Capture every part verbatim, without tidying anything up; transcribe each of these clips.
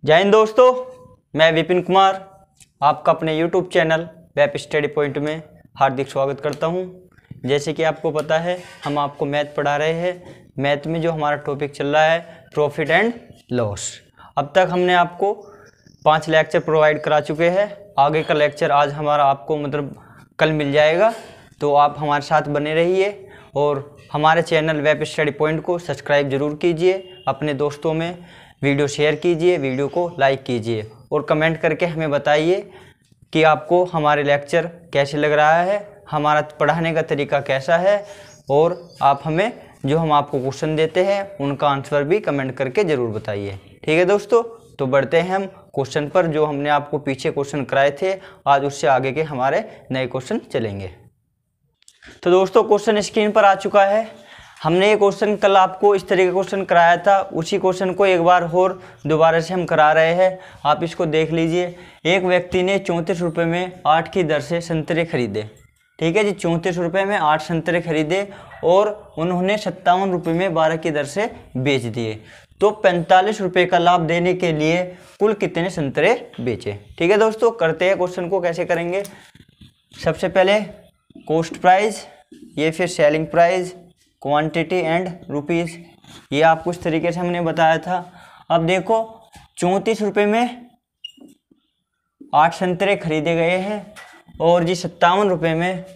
जय हिंद दोस्तों, मैं विपिन कुमार आपका अपने YouTube channel web study point में हार्दिक स्वागत करता हूं। जैसे कि आपको पता है, हम आपको मैथ पढ़ा रहे हैं। मैथ में जो हमारा टॉपिक चल रहा है प्रॉफिट एंड लॉस। अब तक हमने आपको पांच लेक्चर प्रोवाइड करा चुके हैं। आगे का लेक्चर आज हमारा आपको मतलब कल मिल जाएगा, तो आप हमारे साथ बने रहिए और हमारे चैनल वेब स्टडी पॉइंट को सब्सक्राइब जरूर कीजिए। अपने दोस्तों में वीडियो शेयर कीजिए, वीडियो को लाइक कीजिए और कमेंट करके हमें बताइए कि आपको हमारे लेक्चर कैसे लग रहा है, हमारा पढ़ाने का तरीका कैसा है, और आप हमें जो हम आपको क्वेश्चन देते हैं उनका आंसर भी कमेंट करके ज़रूर बताइए। ठीक है दोस्तों, तो बढ़ते हैं हम क्वेश्चन पर। जो हमने आपको पीछे क्वेश्चन कराए थे, आज उससे आगे के हमारे नए क्वेश्चन चलेंगे। तो दोस्तों, क्वेश्चन स्क्रीन पर आ चुका है। हमने ये क्वेश्चन कल आपको इस तरह का क्वेश्चन कराया था, उसी क्वेश्चन को एक बार और दोबारा से हम करा रहे हैं। आप इसको देख लीजिए। एक व्यक्ति ने चौंतीस रुपये में आठ की दर से संतरे खरीदे। ठीक है जी, चौंतीस रुपये में आठ संतरे खरीदे और उन्होंने सत्तावन रुपये में बारह की दर से बेच दिए। तो पैंतालीस रुपये का लाभ देने के लिए कुल कितने संतरे बेचे। ठीक है दोस्तों, करते हैं क्वेश्चन को। कैसे करेंगे, सबसे पहले कॉस्ट प्राइस, ये फिर selling price, quantity and rupees, ये आपको इस तरीके से हमने बताया था। अब देखो, चौंतीस रुपये में आठ संतरे खरीदे गए हैं और जी सत्तावन रुपये में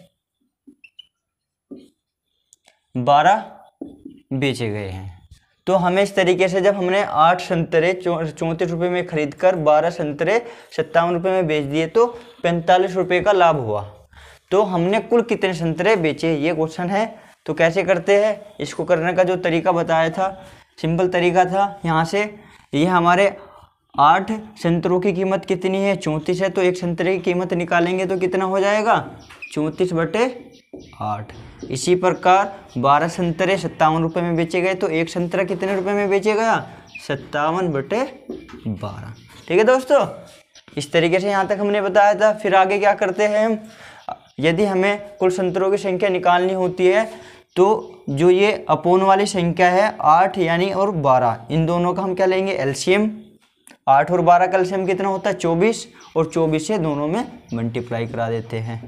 बारह बेचे गए हैं। तो हमें इस तरीके से, जब हमने आठ संतरे चौंतीस रुपये में खरीद कर बारह संतरे सत्तावन रुपये में बेच दिए तो पैंतालीस रुपये का लाभ हुआ। तो हमने कुल कितने संतरे बेचे, ये क्वेश्चन है। तो कैसे करते हैं, इसको करने का जो तरीका बताया था, सिंपल तरीका था। यहाँ से ये हमारे आठ संतरों की कीमत कितनी है, चौंतीस है, तो एक संतरे की कीमत निकालेंगे तो कितना हो जाएगा, चौंतीस बटे आठ। इसी प्रकार बारह संतरे सत्तावन रुपये में बेचे गए तो एक संतरा कितने रुपये में बेचे गया, सत्तावन बटे बारह। ठीक है दोस्तों, इस तरीके से यहाँ तक हमने बताया था। फिर आगे क्या करते हैं हम, यदि हमें कुल संतरों की संख्या निकालनी होती है तो जो ये अपोन वाली संख्या है आठ यानी और बारह, इन दोनों का हम क्या लेंगे, एलसीएम। आठ और बारह का एलसीएम कितना होता है, चौबीस, और चौबीस से दोनों में मल्टीप्लाई करा देते हैं।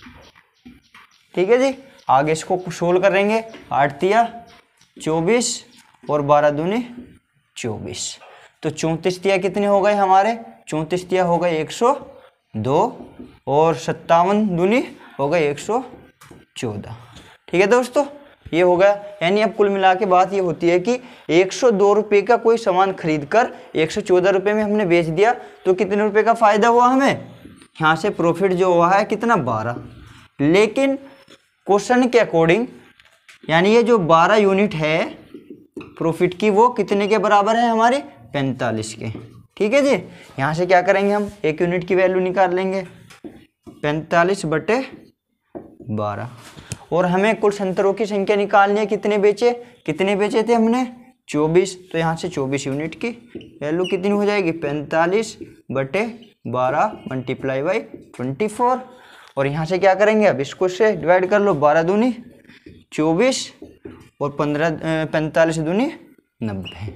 ठीक है जी, आगे इसको सोल्व करेंगे। आठ तिया चौबीस और बारह दूनी चौबीस, तो चौंतीस तिया कितने हो गए हमारे, चौंतीस तिया हो गए एक सौ दो और सत्तावन दूनी हो गए एक सौ चौदह। ठीक है दोस्तों, ये हो गया। यानी अब कुल मिला के बात ये होती है कि एक सौ दो रुपये का कोई सामान खरीद कर एक सौ चौदह रुपये में हमने बेच दिया तो कितने रुपए का फ़ायदा हुआ हमें, यहाँ से प्रॉफिट जो हुआ है कितना, बारह। लेकिन क्वेश्चन के अकॉर्डिंग यानी ये जो बारह यूनिट है प्रॉफिट की, वो कितने के बराबर है हमारे, पैंतालीस के। ठीक है जी, यहाँ से क्या करेंगे हम, एक यूनिट की वैल्यू निकाल लेंगे, पैंतालीस बटे बारह। और हमें कुल संतरों की संख्या निकालनी है, कितने बेचे, कितने बेचे थे हमने, चौबीस, तो यहाँ से चौबीस यूनिट की वैल्यू कितनी हो जाएगी, पैंतालीस बटे बारह मल्टीप्लाई बाई ट्वेंटी फोर। और यहाँ से क्या करेंगे, अब इसको से डिवाइड कर लो, बारह दूनी चौबीस और पंद्रह पैंतालीस दूनी नब्बे।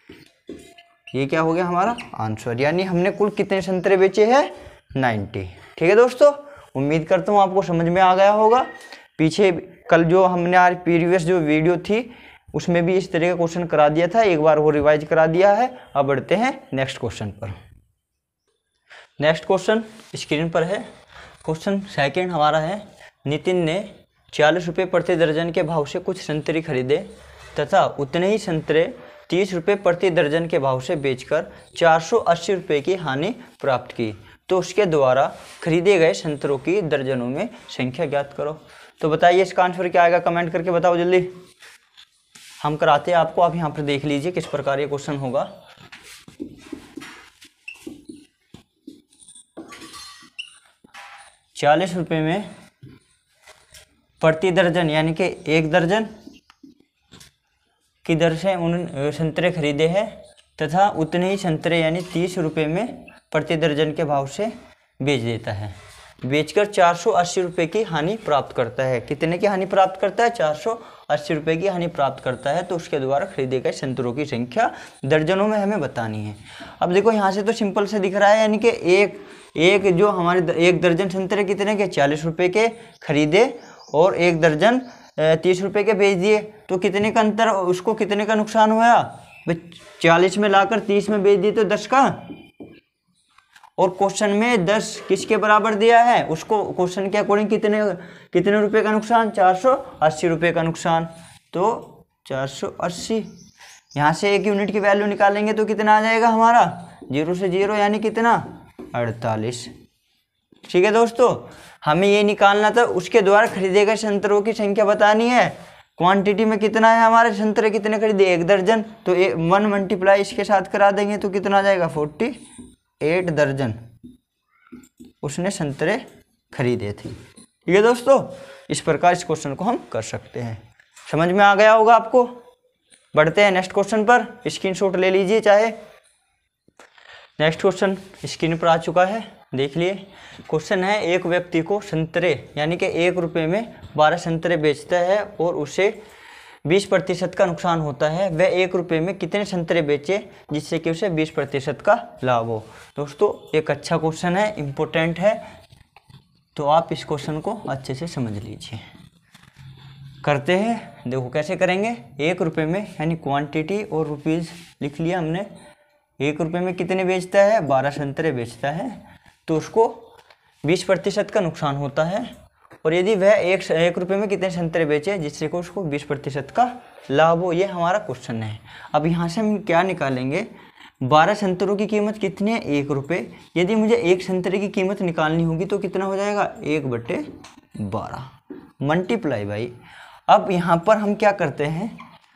ये क्या हो गया हमारा आंसर, यानी हमने कुल कितने संतरे बेचे हैं, नब्बे। ठीक है दोस्तों, उम्मीद करता हूँ आपको समझ में आ गया होगा। पीछे कल जो हमने आज प्रीवियस जो वीडियो थी उसमें भी इस तरह का क्वेश्चन करा दिया था, एक बार वो रिवाइज करा दिया है। अब बढ़ते हैं नेक्स्ट क्वेश्चन पर। नेक्स्ट क्वेश्चन स्क्रीन पर है। क्वेश्चन सेकंड हमारा है, नितिन ने चालीस रुपये प्रति दर्जन के भाव से कुछ संतरे खरीदे तथा उतने ही संतरे तीस रुपये प्रति दर्जन के भाव से बेचकर चार सौ अस्सी रुपये की हानि प्राप्त की, तो उसके द्वारा खरीदे गए संतरों की दर्जनों में संख्या ज्ञात करो। तो बताइए इसका आंसर क्या आएगा, कमेंट करके बताओ जल्दी। हम कराते हैं आपको, आप यहाँ पर देख लीजिए किस प्रकार ये क्वेश्चन होगा। चालीस रुपये में प्रति दर्जन यानी कि एक दर्जन की दर से उन संतरे खरीदे हैं तथा उतने ही संतरे यानी तीस रुपये में प्रति दर्जन के भाव से बेच देता है, बेचकर चार सौ अस्सी रुपये की हानि प्राप्त करता है। कितने की हानि प्राप्त करता है, चार सौ अस्सी रुपये की हानि प्राप्त करता है तो उसके द्वारा खरीदे गए संतरों की संख्या दर्जनों में हमें बतानी है। अब देखो यहाँ से तो सिंपल से दिख रहा है, यानी कि एक एक जो हमारे एक दर्जन संतरे कितने के चालीस रुपये के खरीदे और एक दर्जन तीस रुपये के बेच दिए, तो कितने का अंतर, उसको कितने का नुकसान हुआ, चालीस में लाकर तीस में बेच दिए तो दस का, और क्वेश्चन में दस किसके बराबर दिया है, उसको क्वेश्चन के अकॉर्डिंग कितने कितने रुपए का नुकसान, चार सौ अस्सी रुपये का नुकसान, तो चार सौ अस्सी। यहाँ से एक यूनिट की वैल्यू निकालेंगे तो कितना आ जाएगा हमारा, जीरो से जीरो यानी कितना, अड़तालीस। ठीक है दोस्तों, हमें ये निकालना था, उसके द्वारा खरीदे गए संतरों की संख्या बतानी है। क्वांटिटी में कितना है हमारे संतरे कितने खरीदे, एक दर्जन, तो ए, वन मल्टीप्लाई इसके साथ करा देंगे तो कितना आ जाएगा, फोर्टी एट दर्जन उसने संतरे खरीदे थे। ठीक है दोस्तों, इस प्रकार इस क्वेश्चन को हम कर सकते हैं। समझ में आ गया होगा आपको। बढ़ते हैं नेक्स्ट क्वेश्चन पर, स्क्रीनशॉट ले लीजिए चाहे। नेक्स्ट क्वेश्चन स्क्रीन पर आ चुका है, देख लिए। क्वेश्चन है, एक व्यक्ति को संतरे यानी कि एक रुपये में बारह संतरे बेचता है और उसे बीस प्रतिशत का नुकसान होता है, वह एक रुपये में कितने संतरे बेचे जिससे कि उसे बीस प्रतिशत का लाभ हो। दोस्तों एक अच्छा क्वेश्चन है, इम्पोर्टेंट है, तो आप इस क्वेश्चन को अच्छे से समझ लीजिए। करते हैं, देखो कैसे करेंगे। एक रुपये में यानी क्वांटिटी और रुपीज़ लिख लिया हमने। एक रुपये में कितने बेचता है, बारह संतरे बेचता है, तो उसको बीस प्रतिशत का नुकसान होता है, और यदि वह एक एक रुपये में कितने संतरे बेचे जिससे को उसको बीस प्रतिशत का लाभ हो, ये हमारा क्वेश्चन है। अब यहाँ से हम क्या निकालेंगे, बारह संतरों की कीमत कितनी है, एक रुपये। यदि मुझे एक संतरे की कीमत निकालनी होगी तो कितना हो जाएगा, एक बटे बारह मल्टीप्लाई बाई। अब यहाँ पर हम क्या करते हैं,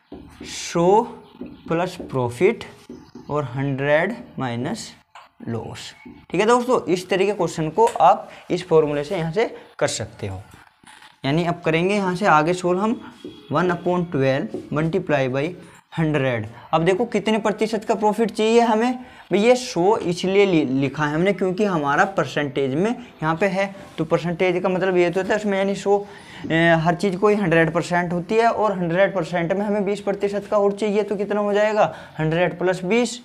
सौ प्लस प्रॉफिट और हंड्रेड माइनस लॉस। ठीक है दोस्तों, इस तरीके क्वेश्चन को आप इस फॉर्मूले से यहाँ से कर सकते हो। यानी अब करेंगे यहाँ से आगे सोल्व हम, one upon twelve multiply by hundred. अब देखो कितने प्रतिशत का प्रॉफिट चाहिए हमें, भाई ये सौ इसलिए लिखा है हमने क्योंकि हमारा परसेंटेज में यहाँ पे है, तो परसेंटेज का मतलब ये तो होता है उसमें, यानी सौ हर चीज़ कोई हंड्रेड परसेंट होती है, और हंड्रेड परसेंट में हमें बीस प्रतिशत का और चाहिए, तो कितना हो जाएगा, हंड्रेड प्लस बीस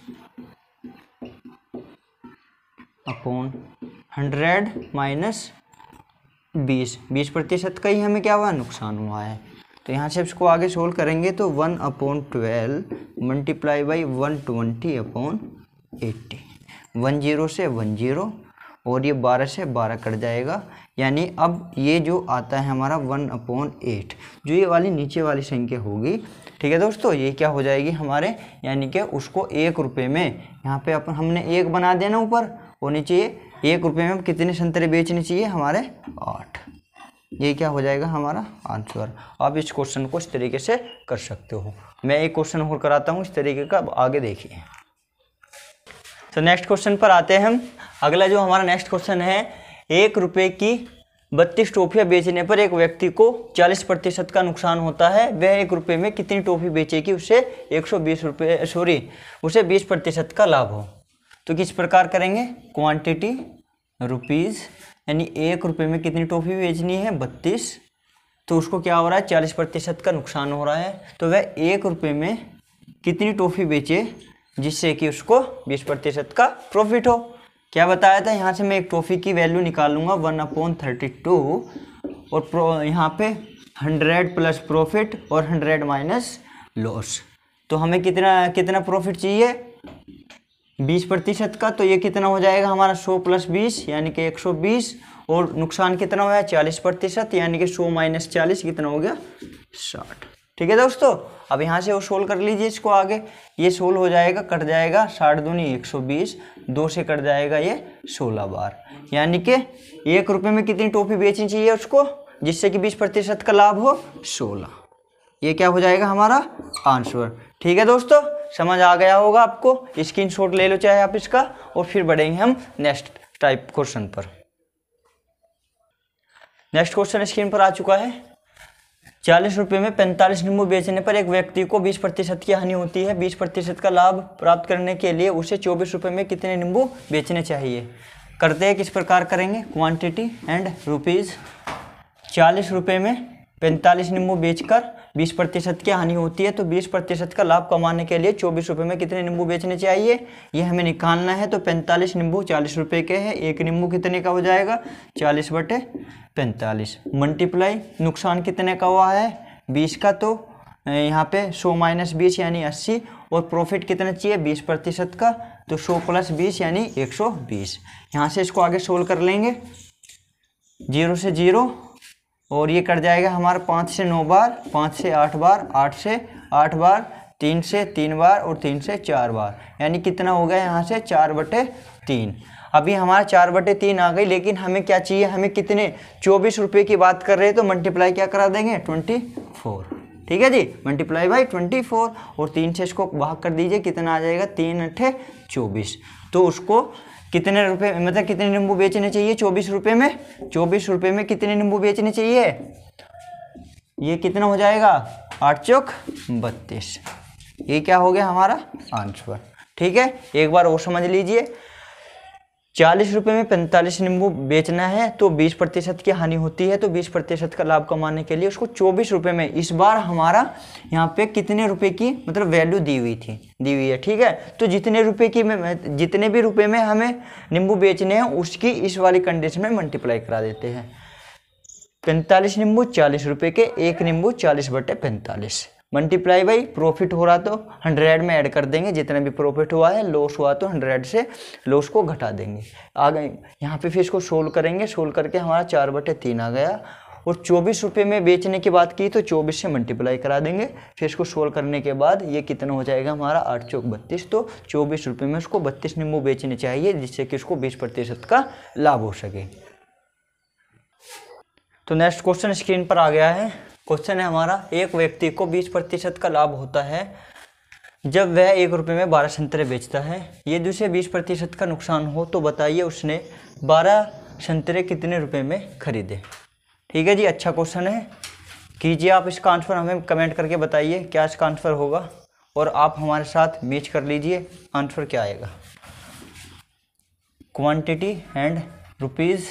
अपॉन हंड्रेड माइनस बीस, बीस प्रतिशत का ही हमें क्या हुआ, नुकसान हुआ है। तो यहाँ से इसको आगे सोल्व करेंगे तो one upon twelve multiply by one twenty upon eighty, one zero से वन जीरो और ये बारह से बारह कट जाएगा, यानी अब ये जो आता है हमारा वन अपॉन एट, जो ये वाली नीचे वाली संख्या होगी। ठीक है दोस्तों, ये क्या हो जाएगी हमारे, यानी कि उसको एक रुपये में यहाँ पे अपन हमने एक बना देना ऊपर, और नीचे एक रुपये में कितने संतरे बेचने चाहिए हमारे, आठ। ये क्या हो जाएगा हमारा आंसर। आप इस क्वेश्चन को इस तरीके से कर सकते हो। मैं एक क्वेश्चन और कराता हूँ इस तरीके का, आगे देखिए। तो नेक्स्ट क्वेश्चन पर आते हैं हम। अगला जो हमारा नेक्स्ट क्वेश्चन है, एक रुपये की बत्तीस टॉफियाँ बेचने पर एक व्यक्ति को चालीस प्रतिशत का नुकसान होता है, वह एक रुपये में कितनी टॉफी बेचेगी उसे एक सौ बीस रुपये सॉरी उसे बीस प्रतिशत का लाभ हो। तो किस प्रकार करेंगे, क्वांटिटी रुपीज़ यानी एक रुपये में कितनी टॉफ़ी बेचनी है, बत्तीस, तो उसको क्या हो रहा है, चालीस प्रतिशत का नुकसान हो रहा है, तो वह एक रुपये में कितनी टॉफ़ी बेचे जिससे कि उसको बीस प्रतिशत का प्रॉफिट हो। क्या बताया था, यहाँ से मैं एक टॉफ़ी की वैल्यू निकालूंगा वन अपॉन थर्टी टू, और यहाँ पे हंड्रेड प्लस प्रॉफिट और हंड्रेड माइनस लॉस, तो हमें कितना कितना प्रॉफिट चाहिए, बीस प्रतिशत का, तो ये कितना हो जाएगा हमारा सौ प्लस बीस यानी कि एक सौ बीस, और नुकसान कितना हुआ है चालीस प्रतिशत यानी कि सौ माइनस चालीस कितना हो गया, साठ। ठीक है दोस्तों, अब यहाँ से वो सोल्व कर लीजिए इसको आगे, ये सोल्व हो जाएगा, कट जाएगा, साठ दूनी एक सौ बीस, दो से कट जाएगा ये सोलह बार, यानी कि एक रुपये में कितनी टॉफी बेचनी चाहिए उसको जिससे कि बीस प्रतिशत का लाभ हो, सोलह। ये क्या हो जाएगा हमारा आंसर। ठीक है दोस्तों, समझ आ गया होगा आपको। स्क्रीनशॉट ले लो चाहे आप इसका, और फिर बढ़ेंगे हम नेक्स्ट टाइप क्वेश्चन पर। नेक्स्ट क्वेश्चन स्क्रीन पर आ चुका है। चालीस रुपये में पैंतालीस नींबू बेचने पर एक व्यक्ति को बीस प्रतिशत की हानि होती है। बीस प्रतिशत का लाभ प्राप्त करने के लिए उसे चौबीस रुपये में कितने नींबू बेचने चाहिए। करते हैं, किस प्रकार करेंगे, क्वांटिटी एंड रुपीज़। चालीस रुपये में पैंतालीस नींबू बेचकर बीस प्रतिशत की हानि होती है, तो बीस प्रतिशत का लाभ कमाने के लिए चौबीस रुपये में कितने नींबू बेचने चाहिए ये हमें निकालना है। तो पैंतालीस नींबू चालीस रुपये के हैं, एक नींबू कितने का हो जाएगा चालीस बटे पैंतालीस, मल्टीप्लाई नुकसान कितने का हुआ है बीस का, तो यहाँ पे सौ माइनस बीस यानी अस्सी, और प्रॉफिट कितना चाहिए बीस प्रतिशत का, तो सौ प्लस बीस यानी एक सौ बीस। यहाँ से इसको आगे सोल्व कर लेंगे, जीरो से जीरो और ये कट जाएगा हमारा पाँच से नौ बार, पाँच से आठ बार, आठ से आठ बार, तीन से तीन बार और तीन से चार बार, यानी कितना हो गया यहाँ से चार बटे तीन। अभी हमारा चार बटे तीन आ गई, लेकिन हमें क्या चाहिए, हमें कितने चौबीस रुपये की बात कर रहे हैं, तो मल्टीप्लाई क्या करा देंगे ट्वेंटी फोर, ठीक है जी, मल्टीप्लाई बाई ट्वेंटी फोर, और तीन से इसको भाग कर दीजिए, कितना आ जाएगा तीन अट्ठे चौबीस। तो उसको कितने रुपए मतलब कितने नींबू बेचने चाहिए चौबीस रुपये में, चौबीस रुपये में कितने नींबू बेचने चाहिए, ये कितना हो जाएगा आठ चौक बत्तीस, ये क्या हो गया हमारा आंसर। ठीक है, एक बार और समझ लीजिए, चालीस रुपये में पैंतालीस नींबू बेचना है तो बीस प्रतिशत की हानि होती है, तो बीस प्रतिशत का लाभ कमाने के लिए उसको चौबीस रुपये में, इस बार हमारा यहाँ पे कितने रुपए की मतलब वैल्यू दी हुई थी दी हुई है, ठीक है। तो जितने रुपए की में जितने भी रुपए में हमें नींबू बेचने हैं उसकी इस वाली कंडीशन में मल्टीप्लाई करा देते हैं। पैंतालीस नींबू चालीस रुपये के, एक नींबू चालीस बटे पैंतालीस, मल्टीप्लाई बाई प्रॉफिट हो रहा तो हंड्रेड में ऐड कर देंगे, जितना भी प्रॉफिट हुआ है, लॉस हुआ तो हंड्रेड से लॉस को घटा देंगे। आ गए यहाँ पे, फिर इसको सोल्व करेंगे, सोल्व करके हमारा चार बटे तीन आ गया, और चौबीस रुपये में बेचने की बात की तो चौबीस से मल्टीप्लाई करा देंगे, फिर इसको सोल्व करने के बाद ये कितना हो जाएगा हमारा आठ चौक बत्तीस, तो चौबीस रुपये में उसको बत्तीस नींबू बेचने चाहिए, जिससे कि उसको बीस प्रतिशत का लाभ हो सके। तो नेक्स्ट क्वेश्चन स्क्रीन पर आ गया है। क्वेश्चन है हमारा, एक व्यक्ति को बीस प्रतिशत का लाभ होता है जब वह एक रुपये में बारह संतरे बेचता है, यदि उसे बीस प्रतिशत का नुकसान हो तो बताइए उसने बारह संतरे कितने रुपए में खरीदे। ठीक है जी, अच्छा क्वेश्चन है, कीजिए आप इसका आंसर, हमें कमेंट करके बताइए क्या इसका आंसर होगा, और आप हमारे साथ मैच कर लीजिए आंसर क्या आएगा। क्वांटिटी एंड रुपीज़,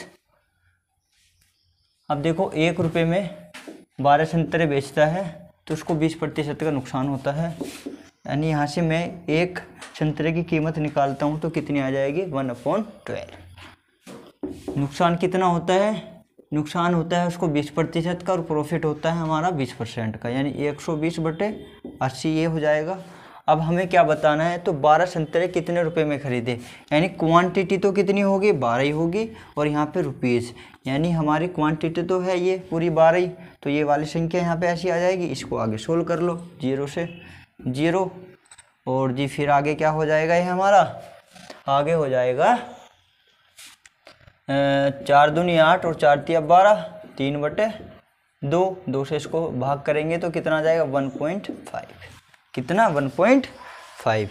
अब देखो एक रुपये में बारह संतरे बेचता है तो उसको बीस प्रतिशत का नुकसान होता है, यानी यहाँ से मैं एक संतरे की कीमत निकालता हूँ तो कितनी आ जाएगी वन अपॉन ट्वेल्व। नुकसान कितना होता है, नुकसान होता है उसको बीस प्रतिशत का, और प्रॉफिट होता है हमारा बीस परसेंट का, यानी एक सौ बीस बटे अस्सी ये हो जाएगा। अब हमें क्या बताना है, तो बारह संतरे कितने रुपए में खरीदे, यानी क्वांटिटी तो कितनी होगी बारह ही होगी, और यहाँ पे रुपीज़, यानी हमारी क्वांटिटी तो है ये पूरी बारह ही, तो ये वाली संख्या यहाँ पे ऐसी आ जाएगी। इसको आगे सोल्व कर लो, जीरो से जीरो, और जी फिर आगे क्या हो जाएगा, ये हमारा आगे हो जाएगा चार दूनी आठ और चार तिया बारह, तीन बटे दो, दो से इसको भाग करेंगे तो कितना आ जाएगा वन पॉइंट फाइव, कितना वन पॉइंट फाइव,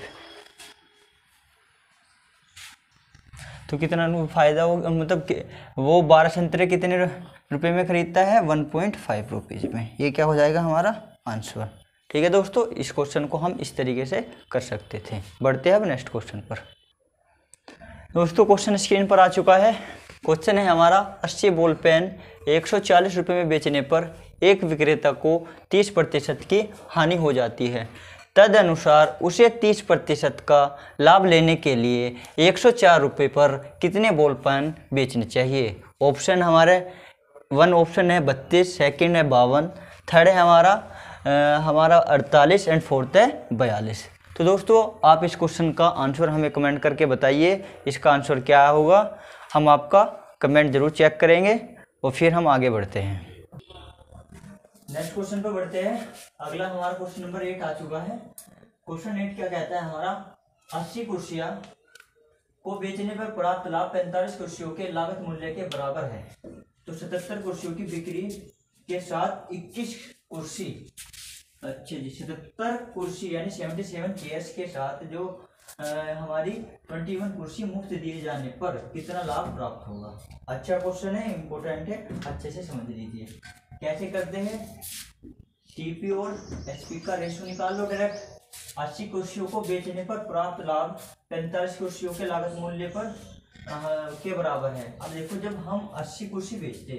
तो कितना फायदा हो, मतलब वो बारह संतरे कितने रुपए में खरीदता है वन पॉइंट फाइव रुपीज़ में, ये क्या हो जाएगा हमारा आंसर। ठीक है दोस्तों, इस क्वेश्चन को हम इस तरीके से कर सकते थे। बढ़ते हैं अब नेक्स्ट क्वेश्चन पर। दोस्तों क्वेश्चन स्क्रीन पर आ चुका है। क्वेश्चन है हमारा, अस्सी बॉल पेन एक सौ चालीस रुपये में बेचने पर एक विक्रेता को तीस प्रतिशत की हानि हो जाती है, तदनुसार उसे तीस प्रतिशत का लाभ लेने के लिए एक सौ चार रुपये पर कितने बॉल पेन बेचने चाहिए। ऑप्शन हमारे वन ऑप्शन है बत्तीस, सेकंड है बावन, थर्ड है हमारा आ, हमारा अड़तालीस एंड फोर्थ है बयालीस। तो दोस्तों आप इस क्वेश्चन का आंसर हमें कमेंट करके बताइए, इसका आंसर क्या होगा, हम आपका कमेंट जरूर चेक करेंगे और फिर हम आगे बढ़ते हैं। नेक्स्ट क्वेश्चन पर बढ़ते हैं। अगला हमारा क्वेश्चन नंबर एट आ चुका है। क्वेश्चन एट क्या कहता है हमारा, अस्सी कुर्सियां को बेचने पर प्राप्त लाभ पैंतालीस कुर्सियों के लागत मूल्य के बराबर है, तो सतहत्तर कुर्सियों की बिक्री के साथ इक्कीस कुर्सी अच्छे जी सतहत्तर कुर्सी यानी सेवेंटी सेवन चेयर्स के साथ जो आ, हमारी इक्कीस कुर्सी मुफ्त दिए जाने पर कितना लाभ प्राप्त होगा। अच्छा क्वेश्चन है, इम्पोर्टेंट है, अच्छे से समझ लीजिए। कैसे करते हैं, टीपी और एसपी का रेशो निकाल लो डायरेक्ट। अस्सी कुर्सियों को बेचने पर प्राप्त लाभ पैंतालीस कुर्सियों के लागत मूल्य पर आ, के बराबर है। अब देखो जब हम अस्सी कुर्सी बेचते हैं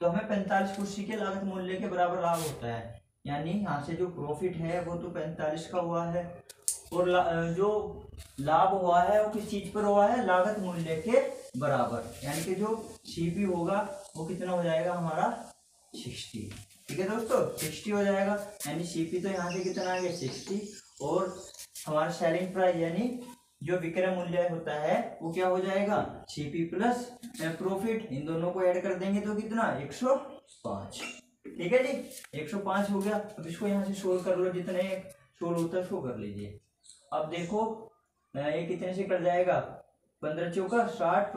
तो हमें पैंतालीस कुर्सी के लागत मूल्य के बराबर लाभ होता है। यानी यहाँ से जो प्रॉफिट है वो तो पैंतालीस का हुआ है, और ला, जो लाभ हुआ है वो किस चीज पर हुआ है, लागत मूल्य के बराबर। यानी कि जो सीपी होगा वो कितना हो जाएगा हमारा साठ। ठीक है दोस्तों, साठ हो जाएगा। यानी सीपी तो यहाँ से कितना आ गया साठ, और हमारा सेलिंग प्राइस यानी जो विक्रय मूल्य होता है वो क्या हो जाएगा, सीपी प्लस प्रॉफिट, इन दोनों को ऐड कर देंगे तो कितना एक सौ पाँच। ठीक है जी, एक सौ पाँच हो गया। अब इसको यहाँ से सोल्व कर लो, जितने सोल्व होता है उसको कर लीजिए। अब देखो ये कितने से कट जाएगा, पंद्रह चौका साठ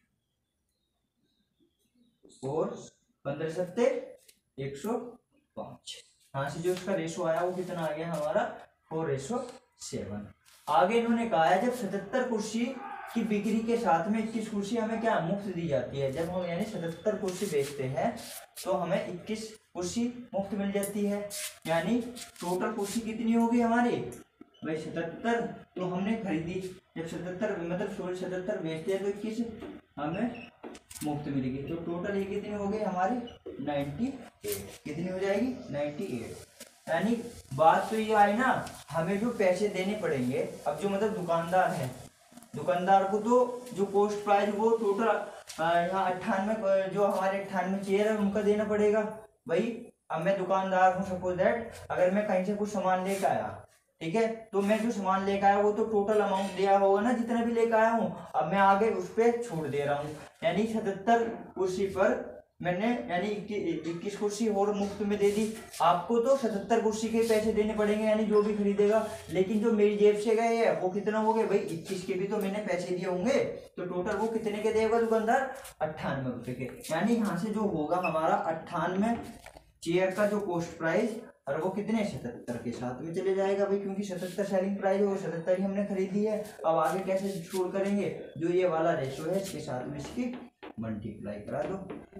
और पंद्रह सत्ते एक सौ पाँच। यहाँ से जो इसका रेशो आया वो कितना आ गया हमारा फोर रेशो सेवन। आगे इन्होंने कहा है जब सतहत्तर कुर्सी की बिक्री के साथ में इक्कीस कुर्सी हमें क्या मुफ्त दी जाती है। जब हम यानी सतहत्तर कुर्सी बेचते हैं तो हमें इक्कीस कुर्सी मुफ्त मिल जाती है। यानी टोटल कुर्सी कितनी होगी हमारी भाई सतहत्तर, तो हमने खरीदी जब सतहत्तर मतलब सोलह सतहत्तर बेचते हैं तो इक्कीस हमें मुफ्त मिलेगी। तो टोटल ये कितनी हो गई हमारी नाइन्टी एट। कितनी हो जाएगी नाइन्टी एट। यानी बात तो ये आई ना, हमें जो पैसे देने पड़ेंगे, अब जो मतलब दुकानदार है, दुकानदार को तो जो कॉस्ट प्राइस वो टोटल यहाँ अट्ठानवे जो हमारे अट्ठानवे चेयर है उनका देना पड़ेगा। भाई अब मैं दुकानदार हूँ, सपोज दैट अगर मैं कहीं से कुछ सामान लेकर आया, ठीक है, तो मैं जो सामान लेकर आया वो तो टोटल अमाउंट दिया होगा ना जितना भी लेकर आया हूँ। अब मैं आगे उस पर छूट दे रहा हूँ। यानी सतहत्तर कुर्सी पर मैंने यानी इक्कीस कुर्सी और मुफ्त में दे दी। आपको तो सतहत्तर कुर्सी के पैसे देने पड़ेंगे यानी जो भी खरीदेगा, लेकिन जो मेरी जेब से गए है वो कितना हो गए भाई इक्कीस के भी तो मैंने पैसे दिए होंगे। तो टोटल वो कितने के देगा दुकानदार, अट्ठानवे रुपए के। यानी यहाँ से जो होगा हमारा अट्ठानवे चेयर का जो कॉस्ट प्राइस, और वो कितने सतहत्तर के साथ में चले जाएगा भाई, क्योंकि सतहत्तर सेलिंग प्राइस है, वो सतहत्तर ही हमने खरीदी है। अब आगे कैसे छोड़ करेंगे, जो ये वाला रेशो है इसके साथ में इसकी मल्टीप्लाई करा दो।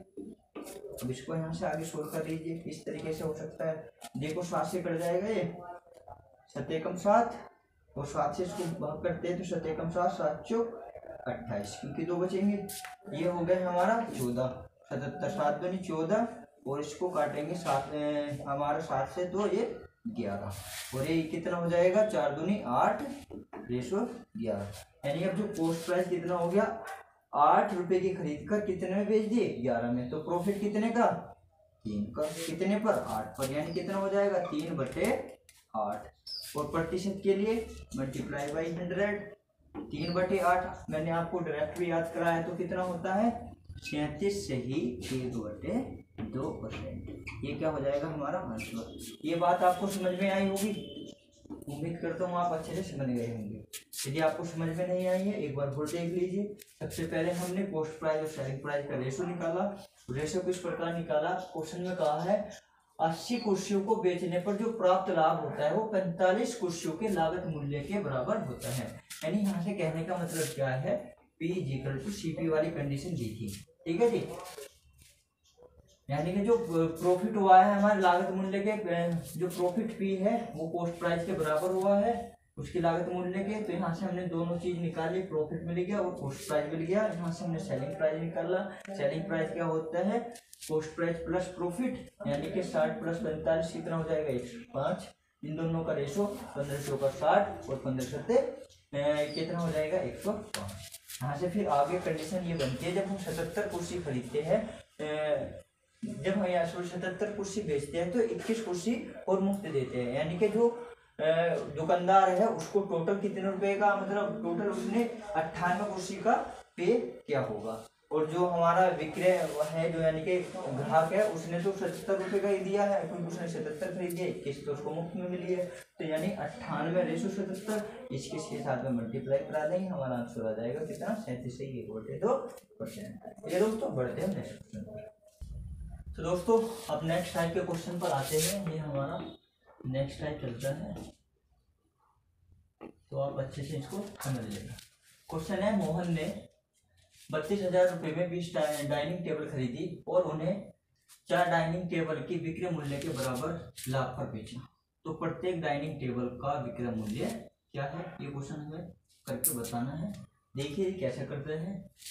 अब इसको यहाँ से आगे सोल्व कर लीजिए, इस तरीके से हो सकता है। देखो सात से कट जाएगा ये, सत्तेकम सात और सात से इसको भाग करते हैं तो सत्तेकम सात सात चौक अट्ठाईस, क्योंकि दो बचेंगे। ये हो गया हमारा चौदह, सतहत्तर सात दूनी चौदह, और इसको काटेंगे सात हमारा सात से तो ये ग्यारह, और ये कितना हो जाएगा चार दूनी आठ रेशो ग्यारह। यानी अब जो कॉस्ट प्राइस कितना हो गया, आठ रुपए की खरीद कर कितने में बेच दिए, ग्यारह में। तो प्रॉफिट कितने का, तीन का। कितने पर, आठ पर। यानी कितना हो जाएगा तीन बटे आठ। और प्रतिशत के लिए मल्टीप्लाई बाई हंड्रेड, तीन बटे आठ मैंने आपको डायरेक्ट भी याद कराया तो कितना होता है सैंतीस से ही एक बटे दो परसेंट। ये क्या हो जाएगा हमारा आंसर। ये बात आपको समझ में आई होगी, उम्मीद करता हूँ आप अच्छे से समझ गए होंगे। यदि आपको समझ में नहीं आई है एक बार फिर देख लीजिए। सबसे पहले हमने कॉस्ट प्राइस और सेलिंग प्राइस का रेशो निकाला। रेशो किस प्रकार निकाला, क्वेश्चन में कहा है अस्सी कुर्सियों को बेचने पर जो प्राप्त लाभ होता है वो पैंतालीस कुर्सियों के लागत मूल्य के बराबर होता है। यानी यहाँ से कहने का मतलब क्या है, P is equal to C P वाली कंडीशन दी थी। ठीक है जी, यानी कि जो प्रॉफिट हुआ है हमारे लागत मूल्य के, जो प्रॉफिट पी है वो कॉस्ट प्राइस के बराबर हुआ है उसकी लागत मूल्य के। तो यहाँ से हमने दोनों चीज निकाली, प्रॉफिट मिल गया और कॉस्ट प्राइस मिल गया। यहाँ से हमने सेलिंग प्राइस निकाला। सेलिंग प्राइस क्या होता है, कॉस्ट प्राइस प्लस प्रॉफिट, यानी कि साठ प्लस पैंतालीस कितना हो जाएगा एक सौ पाँच। इन दोनों का रेशो पंद्रह सौ का साठ और पंद्रह सत्ते कितना हो जाएगा एक सौ पाँच। यहाँ से फिर आगे कंडीशन ये बनती है जब हम सतहत्तर कुर्सी खरीदते हैं, जब हम यहाँ से सतहत्तर कुर्सी बेचते हैं तो इक्कीस कुर्सी और मुफ्त देते हैं। यानी कि जो दुकानदार है उसको टोटल कितने रुपए का, मतलब टोटल उसने अट्ठानवे कुर्सी का पे क्या होगा, और जो हमारा विक्रय है जो यानी कि ग्राहक है उसने तो सतहत्तर रुपये का ही दिया है क्योंकि उसने सतहत्तर खरीदी है, इक्कीस तो उसको मुफ्त में मिली है। तो यानी अट्ठानवे रेशो सतहत्तर इक्कीस के साथ में मल्टीप्लाई करा देंगे, हमारा आंसर आ जाएगा कितना सैंतीस से एक बटे दो परसेंट। ये दोस्तों बढ़ते हैं नेक्स्ट क्वेश्चन पर। तो दोस्तों अब नेक्स्ट टाइप के क्वेश्चन पर आते हैं। ये हमारा नेक्स्ट टाइप चलता है तो आप अच्छे से इसको समझ लेना। क्वेश्चन है मोहन ने बत्तीस हजार रुपये में बीस डाइनिंग टेबल खरीदी और उन्हें चार डाइनिंग टेबल की विक्रय मूल्य के बराबर लाभ पर बेचा, तो प्रत्येक डाइनिंग टेबल का विक्रय मूल्य क्या है, ये क्वेश्चन हमें करके बताना है। देखिए कैसे करते हैं।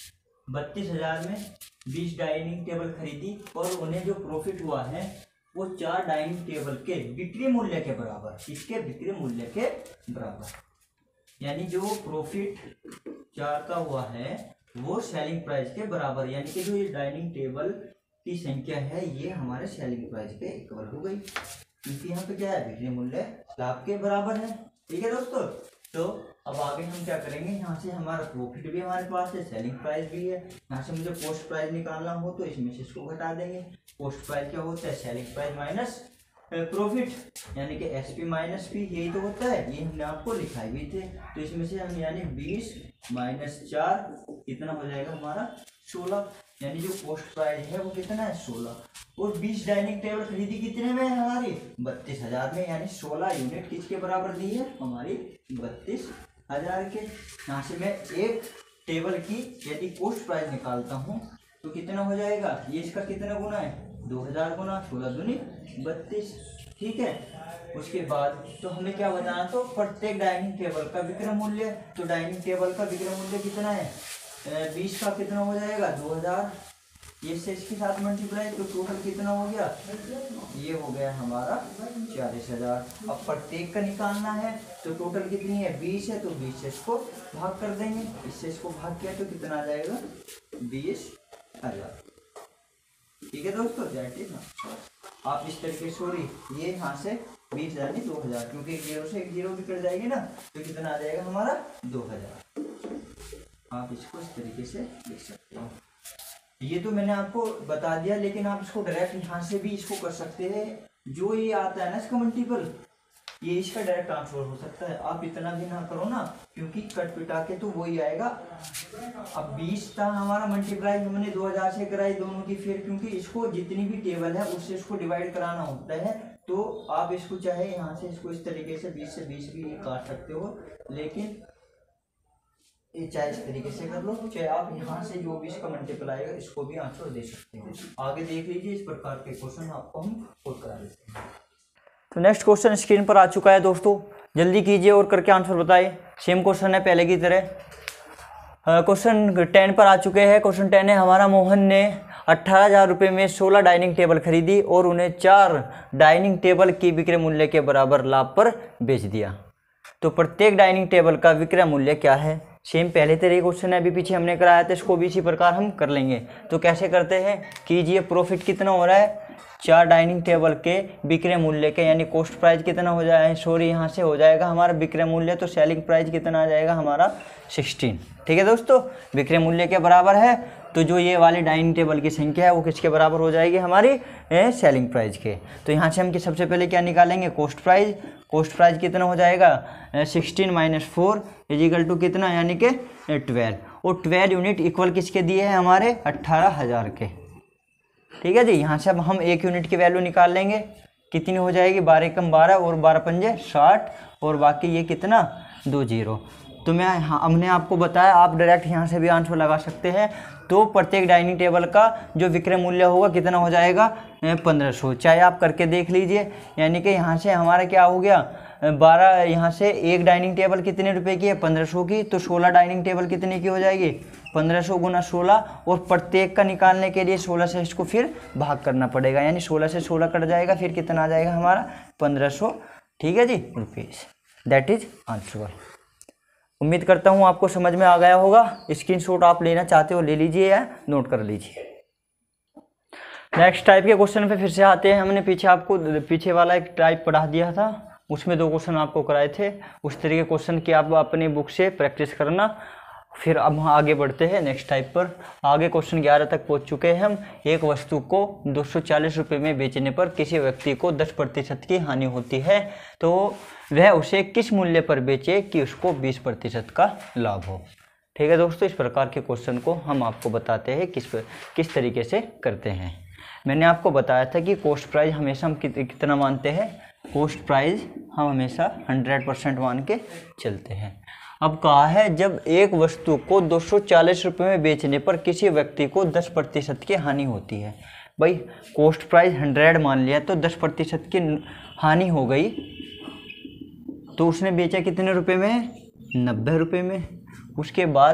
बत्तीस हजार में बीस डाइनिंग टेबल खरीदी और उन्हें जो प्रॉफिट हुआ है वो चार डाइनिंग टेबल के बिक्री मूल्य के बराबर, किसके बिक्री मूल्य के बराबर, यानी जो प्रॉफिट चार का हुआ है वो सेलिंग प्राइस के बराबर, यानी कि जो ये डाइनिंग टेबल की संख्या है ये हमारे सेलिंग प्राइस के इक्वल हो गई, क्योंकि यहाँ पे क्या है बिक्री मूल्य लाभ के बराबर है। ठीक है दोस्तों, तो अब आगे हम क्या करेंगे, यहाँ से हमारा प्रॉफिट भी हमारे पास है, सेलिंग प्राइस भी है, यहाँ से मुझे कॉस्ट प्राइस निकालना हो तो इसमें से इसको घटा देंगे। कॉस्ट प्राइस क्या होता है, सेलिंग प्राइस माइनस प्रॉफिट, यानी कि एस पी माइनस पी, यही तो होता है, ये हमने आपको लिखाए भी थे। तो इसमें से हम यानी बीस माइनस चार कितना हो जाएगा हमारा सोलह, यानी जो कॉस्ट प्राइस है वो कितना है सोलह। और बीस डाइनिंग टेबल खरीदी कितने में है हमारी, बत्तीस हजार में, यानी सोलह यूनिट किसके बराबर दी है हमारी, बत्तीस हजार के। यहाँ से मैं एक टेबल की यदि कॉस्ट प्राइस निकालता हूँ तो कितना हो जाएगा, ये इसका कितना गुना है, दो हजार गुना सोलह दूनी बत्तीस। ठीक है, उसके बाद तो हमें क्या बताना, तो प्रत्येक डाइनिंग टेबल का विक्रय मूल्य, तो डाइनिंग टेबल का विक्रय मूल्य कितना है, बीस का कितना हो जाएगा दो हजार, ये से इसके साथ मल्टीप्लाई, तो टोटल कितना हो गया, ये हो गया हमारा चालीस हजार। अब प्रत्येक का निकालना है तो टोटल कितनी है, बीस है, तो बीस से इसको भाग कर देंगे, इससे इसको भाग किया तो कितना आ जाएगा, बीस हजार। ठीक है दोस्तों, दैट इज आप इस तरीके से, सॉरी ये यहाँ से बीस हजार नहीं दो हजार, क्योंकि एक जीरो से एक जीरो भी कट जाएगी ना, तो कितना आ जाएगा हमारा दो हजार। आप इसको इस तरीके से लिख सकते हो। ये तो मैंने आपको बता दिया, लेकिन आप इसको डायरेक्ट यहाँ से भी इसको कर सकते हैं, जो ये आता है ना इसका मल्टीपल, ये इसका डायरेक्ट ट्रांसफर हो सकता है। आप इतना भी ना करो ना, क्योंकि कट पिटा के तो वही आएगा। अब बीस था हमारा मल्टीप्लाई हमने दो हजार से कराई दोनों की, फिर क्योंकि इसको जितनी भी टेबल है उससे इसको डिवाइड कराना होता है, तो आप इसको चाहे यहाँ से इसको इस तरीके से बीस से बीस भी काट सकते हो, लेकिन ये चाहे इस तरीके से कर लो, चाहे आप यहाँ से जो भी इसका मल्टीपल आएगा इसको भी आंसर दे सकते हैं। आगे देख लीजिए, इस प्रकार के क्वेश्चन आपको हम खुद करा देते हैं। तो नेक्स्ट क्वेश्चन स्क्रीन पर आ चुका है दोस्तों, जल्दी कीजिए और करके आंसर बताइए। सेम क्वेश्चन है पहले की तरह। क्वेश्चन टेन पर आ चुके हैं। क्वेश्चन टेन है हमारा, मोहन ने अट्ठारह हजार रुपये में सोलह डाइनिंग टेबल खरीदी और उन्हें चार डाइनिंग टेबल की विक्रय मूल्य के बराबर लाभ पर बेच दिया। तो प्रत्येक डाइनिंग टेबल का विक्रय मूल्य क्या है। सेम पहले तरह क्वेश्चन है, अभी पीछे हमने कराया था, इसको भी इसी प्रकार हम कर लेंगे। तो कैसे करते हैं, कीजिए। प्रॉफिट कितना हो रहा है, चार डाइनिंग टेबल के विक्रय मूल्य के, यानी कॉस्ट प्राइस कितना हो जाए, सॉरी यहाँ से हो जाएगा हमारा विक्रय मूल्य, तो सेलिंग प्राइस कितना आ जाएगा हमारा सिक्सटीन। ठीक है दोस्तों, विक्रय मूल्य के बराबर है, तो जो ये वाली डाइनिंग टेबल की संख्या है वो किसके बराबर हो जाएगी, हमारी सेलिंग प्राइस के। तो यहाँ से हम कि सबसे पहले क्या निकालेंगे, कॉस्ट प्राइस। कॉस्ट प्राइस कितना हो जाएगा, sixteen minus four equal to कितना, यानी कि ट्वेल्व। और ट्वेल्व यूनिट इक्वल किसके दिए हैं, हमारे अट्ठारह हज़ार के। ठीक है जी, यहाँ से अब हम एक यूनिट की वैल्यू निकाल लेंगे, कितनी हो जाएगी, बारह कम बारह और बारह पंजे साठ, और बाकी ये कितना, दो जीरो। तो मैं हाँ हमने आपको बताया, आप डायरेक्ट यहाँ से भी आंसर लगा सकते हैं। तो प्रत्येक डाइनिंग टेबल का जो विक्रय मूल्य होगा कितना हो जाएगा, पंद्रह सौ। चाहे आप करके देख लीजिए, यानी कि यहाँ से हमारा क्या हो गया, बारह, यहाँ से एक डाइनिंग टेबल कितने रुपए की है, पंद्रह सौ की, तो सोलह डाइनिंग टेबल कितने की हो जाएगी, पंद्रह सौ गुना सोलह, और प्रत्येक का निकालने के लिए सोलह से इसको फिर भाग करना पड़ेगा, यानी सोलह से सोलह कट जाएगा, फिर कितना आ जाएगा हमारा पंद्रह सौ। ठीक है जी, रुपीज़। That is answer. उम्मीद करता हूँ आपको समझ में आ गया होगा। स्क्रीनशॉट आप लेना चाहते हो ले लीजिए या नोट कर लीजिए। नेक्स्ट टाइप के क्वेश्चन पे फिर से आते हैं। हमने पीछे आपको पीछे वाला एक टाइप पढ़ा दिया था, उसमें दो क्वेश्चन आपको कराए थे। उस तरीके क्वेश्चन की आप अपनी बुक से प्रैक्टिस करना। फिर अब हम आगे बढ़ते हैं नेक्स्ट टाइप पर। आगे क्वेश्चन ग्यारह तक पहुंच चुके हैं हम। एक वस्तु को दो सौ चालीस रुपये में बेचने पर किसी व्यक्ति को दस प्रतिशत की हानि होती है, तो वह उसे किस मूल्य पर बेचे कि उसको बीस प्रतिशत का लाभ हो। ठीक है दोस्तों, इस प्रकार के क्वेश्चन को हम आपको बताते हैं किस किस तरीके से करते हैं। मैंने आपको बताया था कि कॉस्ट प्राइस हमेशा हम कित, कितना मानते हैं, कॉस्ट प्राइस हम हमेशा हंड्रेड परसेंट मान के चलते हैं। अब कहा है जब एक वस्तु को दो सौ चालीस रुपये में बेचने पर किसी व्यक्ति को दस प्रतिशत की हानि होती है। भाई कॉस्ट प्राइस हंड्रेड मान लिया तो दस प्रतिशत की हानि हो गई, तो उसने बेचा कितने रुपए में, नब्बे रुपये में। उसके बाद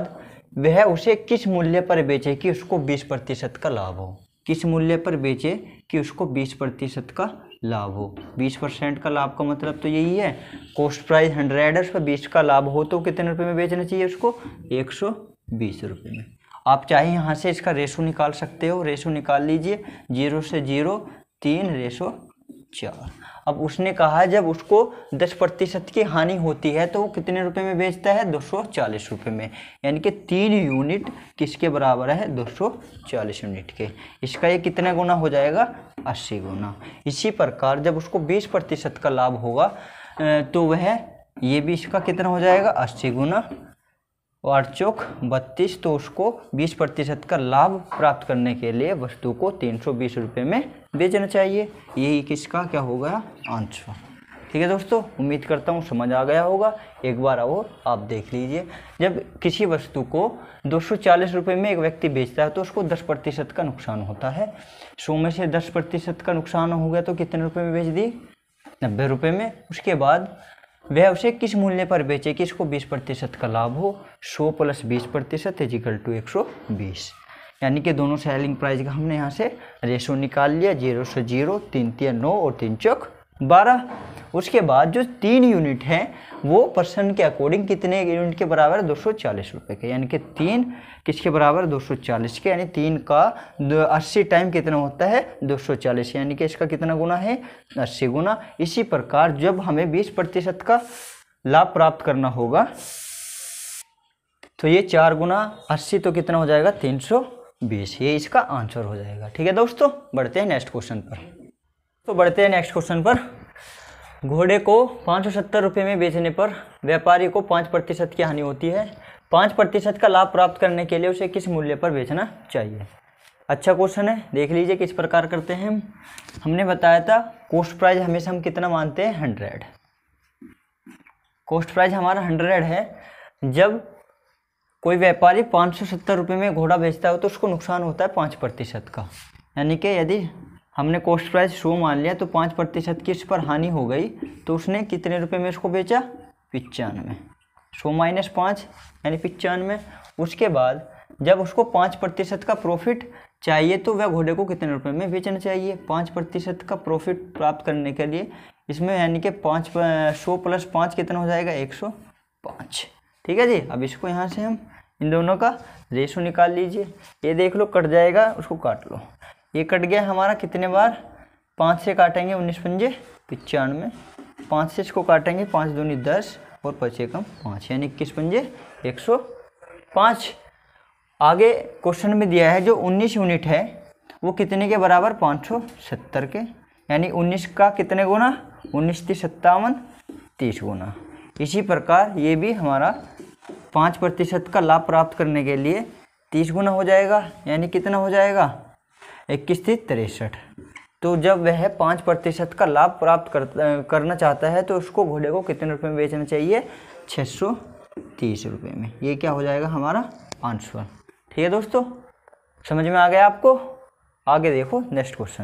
वह उसे किस मूल्य पर बेचे कि उसको बीस प्रतिशत का लाभ हो। किस मूल्य पर बेचे कि उसको बीस प्रतिशत का लाभ हो। बीस परसेंट का लाभ का मतलब तो यही है, कॉस्ट प्राइस हंड्रेड है, उस पर बीस का लाभ हो तो कितने रुपए में बेचना चाहिए उसको, एक सौ बीस रुपये में। आप चाहे यहाँ से इसका रेशो निकाल सकते हो, रेशो निकाल लीजिए, जीरो से जीरो तीन रेशो चार। अब उसने कहा जब उसको दस प्रतिशत की हानि होती है तो वो कितने रुपए में बेचता है, दो सौ चालीस रुपये में, यानी कि तीन यूनिट किसके बराबर है, दो सौ चालीस यूनिट के। इसका ये कितना गुना हो जाएगा, अस्सी गुना। इसी प्रकार जब उसको बीस प्रतिशत का लाभ होगा तो वह ये भी इसका कितना हो जाएगा, अस्सी गुना आठ चौक बत्तीस, तो उसको बीस प्रतिशत का लाभ प्राप्त करने के लिए वस्तु को तीन सौ बीस रुपये में बेचना चाहिए। यही किसका क्या हो गया, आंसर। ठीक है दोस्तों, उम्मीद करता हूँ समझ आ गया होगा। एक बार और आप देख लीजिए, जब किसी वस्तु को दो सौ चालीस रुपये में एक व्यक्ति बेचता है तो उसको दस प्रतिशत का नुकसान होता है। सौ में से दस प्रतिशत का नुकसान हो गया तो कितने रुपये में बेच दी, नब्बे रुपये में। उसके बाद वह उसे किस मूल्य पर बेचे कि इसको बीस प्रतिशत का लाभ हो। सौ प्लस बीस प्रतिशत इज इक्वल टू एक सौ बीस, यानी कि दोनों सेलिंग प्राइस का हमने यहाँ से रेशो निकाल लिया, जीरो से जीरो, तीन तीन नौ और तीन चौक बारह। उसके बाद जो तीन यूनिट हैं वो पर्सन के अकॉर्डिंग कितने यूनिट के बराबर है, दो सौ चालीस रुपये के, यानी कि तीन किसके बराबर, दो सौ चालीस के, यानी तीन का अस्सी टाइम कितना होता है, दो सौ चालीस, यानी कि इसका कितना गुना है, अस्सी गुना। इसी प्रकार जब हमें बीस प्रतिशत का लाभ प्राप्त करना होगा तो ये चार गुना अस्सी तो कितना हो जाएगा, तीन सौ बीस, ये इसका आंसर हो जाएगा। ठीक है दोस्तों, बढ़ते हैं नेक्स्ट क्वेश्चन पर। तो बढ़ते हैं नेक्स्ट क्वेश्चन पर। घोड़े को पाँच सौ सत्तर रुपये में बेचने पर व्यापारी को पाँच प्रतिशत की हानि होती है। पाँच प्रतिशत का लाभ प्राप्त करने के लिए उसे किस मूल्य पर बेचना चाहिए। अच्छा क्वेश्चन है, देख लीजिए किस प्रकार करते हैं हम। हमने बताया था कॉस्ट प्राइस हमेशा हम कितना मानते हैं, हंड्रेड। कॉस्ट प्राइस हमारा हंड्रेड है। जब कोई व्यापारी पाँच सौ सत्तर रुपये में घोड़ा बेचता है तो उसको नुकसान होता है पाँच प्रतिशत का, यानी कि यदि हमने कॉस्ट प्राइस सौ मान लिया तो पाँच प्रतिशत की इस पर हानि हो गई तो उसने कितने रुपए में इसको बेचा, पचानवे। सौ माइनस पाँच यानी पचानवे। उसके बाद जब उसको पाँच प्रतिशत का प्रॉफिट चाहिए तो वह घोड़े को कितने रुपए में बेचना चाहिए। पाँच प्रतिशत का प्रॉफिट प्राप्त करने के लिए इसमें यानी कि पाँच सौ प्लस पाँच कितना हो जाएगा, एक सौ पाँच। ठीक है जी। अब इसको यहाँ से हम इन दोनों का रेशो निकाल लीजिए। ये देख लो कट जाएगा, उसको काट लो। ये कट गया हमारा कितने बार, पाँच से काटेंगे उन्नीस पंजे पचानवे, पाँच से इसको काटेंगे पाँच दूनी दस और पचे कम पाँच, यानी इक्कीस पंजे एक सौ पाँच। आगे क्वेश्चन में दिया है जो उन्नीस यूनिट है वो कितने के बराबर, पाँच सौ सत्तर के, यानी उन्नीस का कितने गुना, उन्नीस तीस सत्तावन, तीस गुना। इसी प्रकार ये भी हमारा पाँच प्रतिशत का लाभ प्राप्त करने के लिए तीस गुना हो जाएगा, यानी कितना हो जाएगा, इक्कीस तीस तिरसठ। तो जब वह पाँच प्रतिशत का लाभ प्राप्त कर, करना चाहता है तो उसको घोड़े को कितने रुपए में बेचना चाहिए, छः सौ तीस रुपये में। ये क्या हो जाएगा हमारा आंसर। ठीक है दोस्तों, समझ में आ गया आपको। आगे देखो नेक्स्ट क्वेश्चन।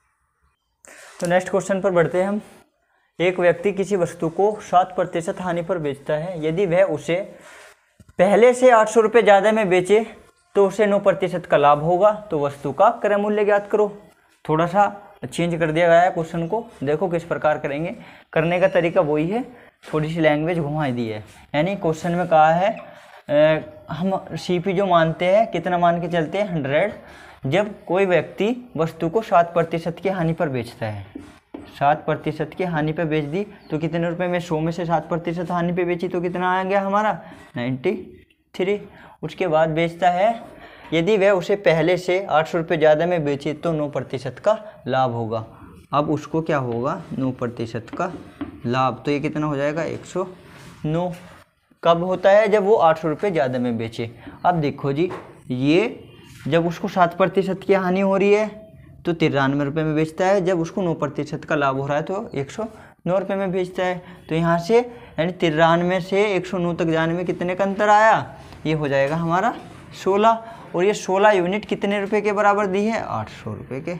तो नेक्स्ट क्वेश्चन पर बढ़ते हैं हम। एक व्यक्ति किसी वस्तु को सात प्रतिशत हानि पर बेचता है। यदि वह उसे पहले से आठ सौ रुपये ज़्यादा में बेचे तो उसे नौ प्रतिशत का लाभ होगा। तो वस्तु का क्रय मूल्य ज्ञात करो। थोड़ा सा चेंज कर दिया गया है क्वेश्चन को, देखो किस प्रकार करेंगे। करने का तरीका वही है, थोड़ी सी लैंग्वेज घुमा दी है। यानी क्वेश्चन में कहा है ए, हम सीपी जो मानते हैं कितना मान के चलते हैं, हंड्रेड। जब कोई व्यक्ति वस्तु को सात प्रतिशत की हानि पर बेचता है, सात प्रतिशत की हानि पे बेच दी तो कितने रुपए में, सौ में से सात प्रतिशत हानि पे बेची तो कितना आ गया हमारा, नाइन्टी थ्री। उसके बाद बेचता है, यदि वह उसे पहले से आठ सौ रुपये ज़्यादा में बेचे तो नौ प्रतिशत का लाभ होगा। अब उसको क्या होगा, नौ प्रतिशत का लाभ, तो ये कितना हो जाएगा, एक सौ नौ। कब होता है, जब वो आठ सौ रुपये ज़्यादा में बेचे। अब देखो जी, ये जब उसको सात प्रतिशत की हानि हो रही है तो तिरानवे रुपये में बेचता है। जब उसको नौ प्रतिशत का लाभ हो रहा है तो एक सौ नौ रुपये में बेचता है। तो यहाँ से यानी तिरानवे से एक सौ नौ तक जाने में कितने का अंतर आया, ये हो जाएगा हमारा सोलह। और ये सोलह यूनिट कितने रुपए के बराबर दी है, आठ सौ रुपये के।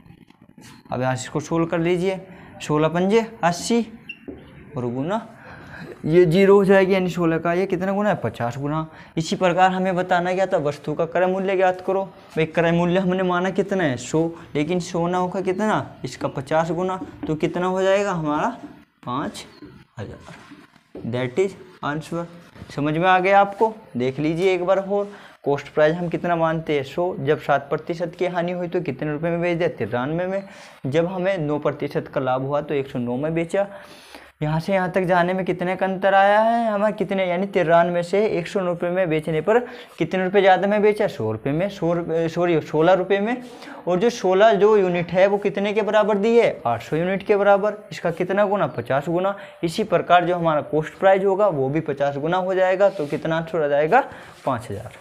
अब यहाँ इसको सोल्व कर लीजिए, सोलह पंजे अस्सी और गुना ये जीरो हो जाएगी, यानी सोलह का ये कितना गुना है, पचास गुना। इसी प्रकार हमें बताना क्या था, वस्तु का क्रय मूल्य ज्ञात करो। भाई क्रय मूल्य हमने माना कितना है, सौ, लेकिन सौ ना होगा कितना, इसका पचास गुना, तो कितना हो जाएगा हमारा पाँच हजार। That is answer. समझ में आ गया आपको? देख लीजिए एक बार और। कॉस्ट प्राइस हम कितना मानते हैं, सौ। जब सात प्रतिशत की हानि हुई तो कितने रुपए में बेच दिया, तिरानवे में। जब हमें नौ प्रतिशत का लाभ हुआ तो एक सौ नौ में बेचा। यहाँ से यहाँ तक जाने में कितने का अंतर आया है हमारे, कितने, यानी तिरानवे से एक सौ रुपये में बेचने पर कितने रुपए ज़्यादा में बेचा, सौ रुपये में, सौ रुपये सॉरी सोलह रुपये में। और जो सोलह जो यूनिट है वो कितने के बराबर दी है, आठ सौ यूनिट के बराबर। इसका कितना गुना, पचास गुना। इसी प्रकार जो हमारा कॉस्ट प्राइस होगा वो भी पचास गुना हो जाएगा। तो कितना आंसर आ जाएगा, पाँच हजार।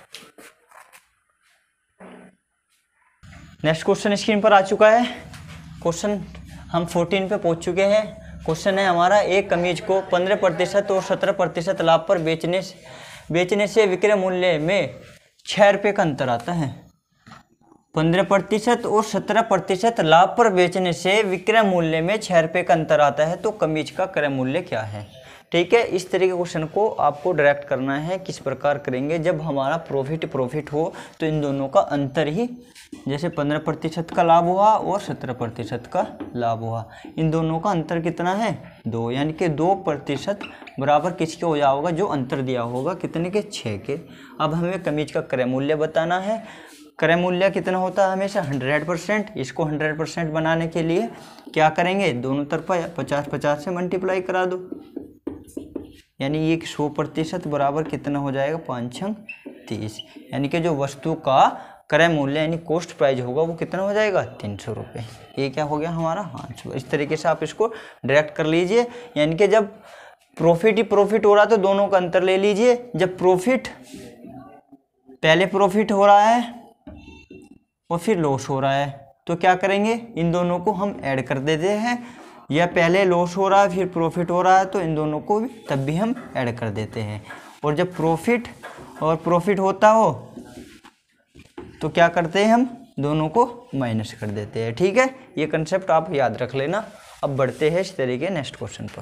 नेक्स्ट क्वेश्चन स्क्रीन पर आ चुका है। क्वेश्चन हम फोर्टीन पे पहुंच चुके हैं। क्वेश्चन है हमारा, एक कमीज को पंद्रह प्रतिशत और सत्रह प्रतिशत लाभ पर बेचने से बेचने से विक्रय मूल्य में छः रुपये का अंतर आता है। पंद्रह प्रतिशत और सत्रह प्रतिशत लाभ पर बेचने से विक्रय मूल्य में छः रुपये का अंतर आता है, तो कमीज का क्रय मूल्य क्या है। ठीक है, इस तरह के क्वेश्चन को आपको डायरेक्ट करना है। किस प्रकार करेंगे, जब हमारा प्रॉफिट प्रॉफिट हो तो इन दोनों का अंतर ही, जैसे पंद्रह प्रतिशत का लाभ हुआ और सत्रह प्रतिशत का लाभ हुआ, इन दोनों का अंतर कितना है, दो। यानी कि दो प्रतिशत बराबर किसके हो जाएगा होगा, जो अंतर दिया होगा, कितने के, छः के। अब हमें कमीज का क्रय मूल्य बताना है। क्रय मूल्य कितना होता है हमेशा, हंड्रेड परसेंट। इसको हंड्रेड परसेंट बनाने के लिए क्या करेंगे, दोनों तरफ पचास पचास से मल्टीप्लाई करा दो, यानी ये सौ प्रतिशत बराबर कितना हो जाएगा, पाँच छंग तीस। यानी कि जो वस्तु का क्रय मूल्य यानी कॉस्ट प्राइस होगा वो कितना हो जाएगा, तीन सौ रुपये। ये क्या हो गया हमारा आंसर। इस तरीके से आप इसको डायरेक्ट कर लीजिए। यानी कि जब प्रॉफिट ही प्रॉफिट हो रहा है तो दोनों का अंतर ले लीजिए। जब प्रॉफिट, पहले प्रॉफिट हो रहा है और फिर लॉस हो रहा है, तो क्या करेंगे, इन दोनों को हम ऐड कर देते हैं। या पहले लॉस हो रहा है फिर प्रॉफिट हो रहा है तो इन दोनों को भी तब भी हम ऐड कर देते हैं। और जब प्रॉफिट और प्रॉफिट होता हो तो क्या करते हैं, हम दोनों को माइनस कर देते हैं। ठीक है, ये कंसेप्ट आप याद रख लेना। अब बढ़ते हैं इस तरीके नेक्स्ट क्वेश्चन पर।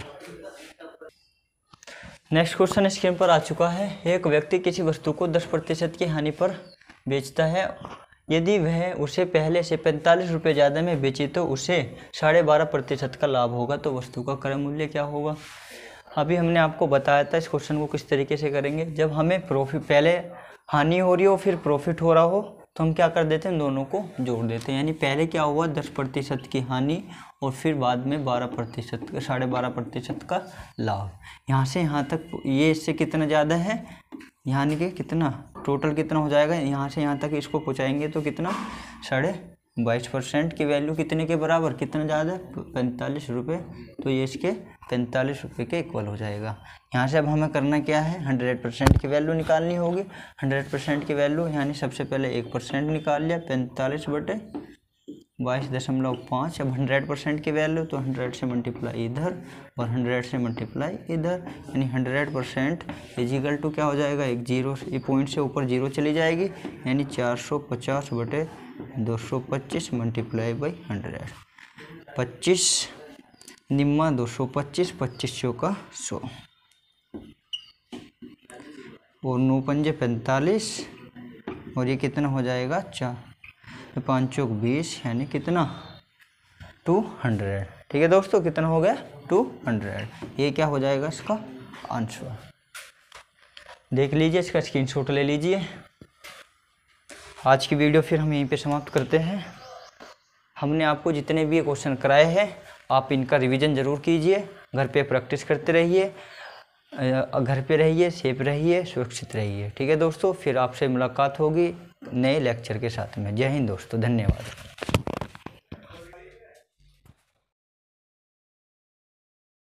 नेक्स्ट क्वेश्चन स्क्रीन पर आ चुका है। एक व्यक्ति किसी वस्तु को दस प्रतिशत की हानि पर बेचता है। यदि वह उसे पहले से पैंतालीस रुपये ज़्यादा में बेचे तो उसे साढ़े बारह प्रतिशत का लाभ होगा, तो वस्तु का क्रय मूल्य क्या होगा। अभी हमने आपको बताया था इस क्वेश्चन को किस तरीके से करेंगे। जब हमें प्रॉफिट, पहले हानि हो रही हो फिर प्रॉफिट हो रहा हो, तो हम क्या कर देते हैं, दोनों को जोड़ देते हैं। यानी पहले क्या हुआ, दस प्रतिशत की हानि और फिर बाद में बारह प्रतिशत का, साढ़े बारह प्रतिशत का लाभ। यहाँ से यहाँ तक ये इससे कितना ज़्यादा है, यानी कि कितना टोटल कितना हो जाएगा, यहाँ से यहाँ तक इसको पहुँचाएंगे तो कितना, साढ़े बाईस परसेंट की वैल्यू कितने के बराबर, कितना ज़्यादा, पैंतालीस रुपये। तो ये इसके पैंतालीस रुपये के इक्वल हो जाएगा। यहाँ से अब हमें करना क्या है, हंड्रेड परसेंट की वैल्यू निकालनी होगी। हंड्रेड परसेंट की वैल्यू यानी सबसे पहले एक परसेंट निकाल लिया, पैंतालीस बटे बाईस दशमलव पाँच। अब हंड्रेड परसेंट की वैल्यू तो हंड्रेड से मल्टीप्लाई इधर और हंड्रेड से मल्टीप्लाई इधर, यानी हंड्रेड परसेंट इजिकल टू क्या हो जाएगा, एक जीरो, ये पॉइंट से ऊपर जीरो चली जाएगी, यानी चार सौ पचास बटे दो सौ पच्चीस मल्टीप्लाई बाई हंड्रेड। पच्चीस निम्मा दो सौ पच्चीस, पच्चीस सौ का सौ और नौ पंजे पैंतालीस और ये कितना हो जाएगा, चार पाँच चौक बीस, यानी कितना, टू हंड्रेड। ठीक है दोस्तों, कितना हो गया, टू हंड्रेड। ये क्या हो जाएगा इसका आंसर। देख लीजिए, इसका स्क्रीनशॉट ले लीजिए। आज की वीडियो फिर हम यहीं पे समाप्त करते हैं। हमने आपको जितने भी क्वेश्चन कराए हैं आप इनका रिवीजन ज़रूर कीजिए, घर पे प्रैक्टिस करते रहिए, घर पे रहिए, सेफ रहिए, सुरक्षित रहिए। ठीक है दोस्तों, फिर आपसे मुलाकात होगी नए लेक्चर के साथ में। जय हिंद दोस्तों, धन्यवाद।